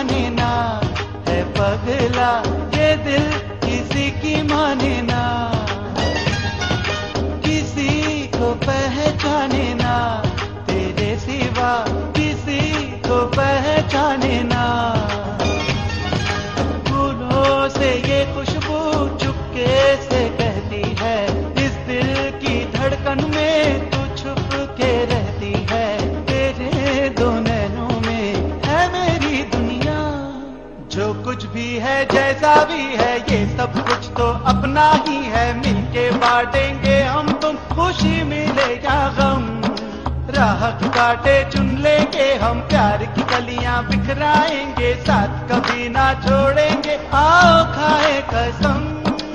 माने ना, है पगला ये दिल किसी की माने ना, किसी को पहचाने ना, तेरे सिवा किसी को पहचाने ना। फूलों से ये खुशबू चुपके से कहती है, इस दिल की धड़कन में तू छुप के रहती है, तेरे दो नैनों में है मेरी दुनिया। जो कुछ भी है जैसा भी है ये सब कुछ तो अपना ही है, मिलके बांटेंगे हम तुम खुशी मिले या गम। राह के कांटे चुन लेंगे हम, प्यार की कलियां बिखराएंगे, साथ कभी ना छोड़ेंगे, आओ खाए कसम।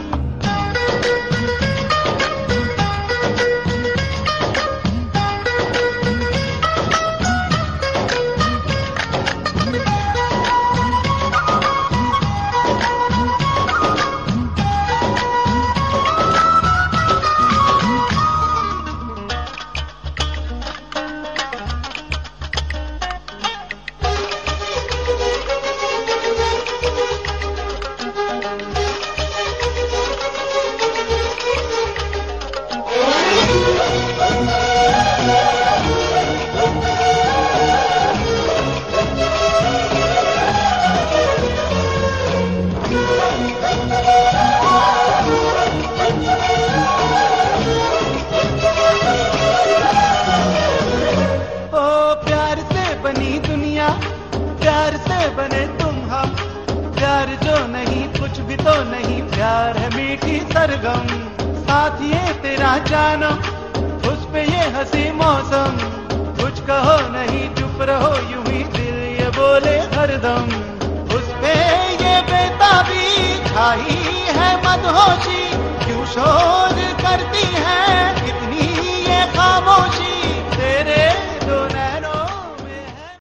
प्यार से बने तुम हम, प्यार जो नहीं कुछ भी तो नहीं, प्यार है मीठी सरगम। साथ ये तेरा जानम, उस पे ये हंसी मौसम, कुछ कहो नहीं चुप रहो यूं ही दिल ये बोले हरदम। उस पे ये बेताबी छाई है मदहोशी, क्यों शोर करती है